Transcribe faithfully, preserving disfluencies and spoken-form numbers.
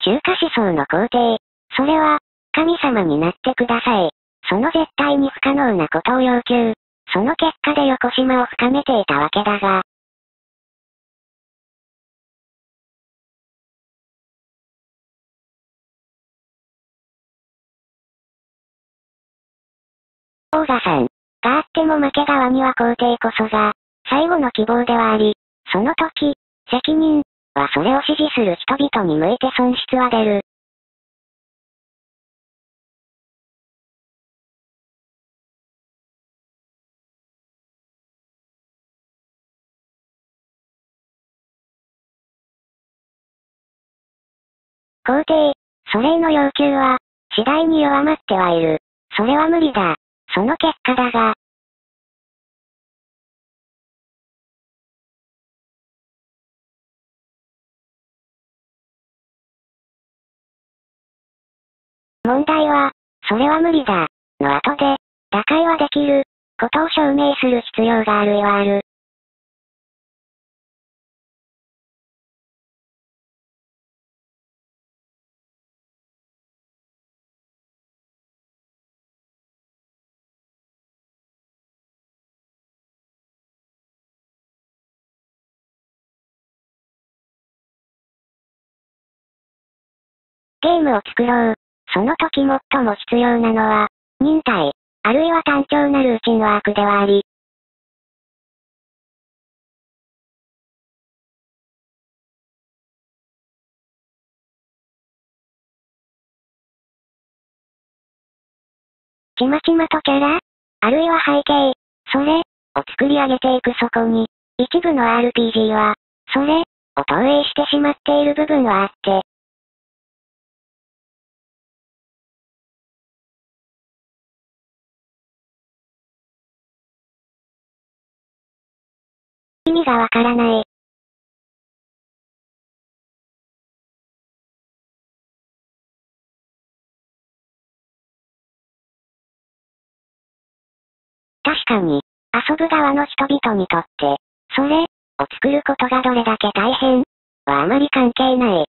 中華思想の肯定。それは、神様になってください。その絶対に不可能なことを要求。その結果で横島を深めていたわけだが。王座さんがあっても負け側には皇帝こそが、最後の希望ではあり、その時、責任はそれを支持する人々に向いて損失は出る。皇帝、それへの要求は、次第に弱まってはいる。それは無理だ。その結果だが。問題は、それは無理だ。の後で、打開はできる、ことを証明する必要があるいはある。ゲームを作ろう。その時最も必要なのは、忍耐、あるいは単調なルーチンワークではあり。ちまちまとキャラあるいは背景、それ、を作り上げていくそこに、一部の アールピージー は、それ、を投影してしまっている部分はあって。意味がわからない。確かに、遊ぶ側の人々にとって、それ、を作ることがどれだけ大変、はあまり関係ない。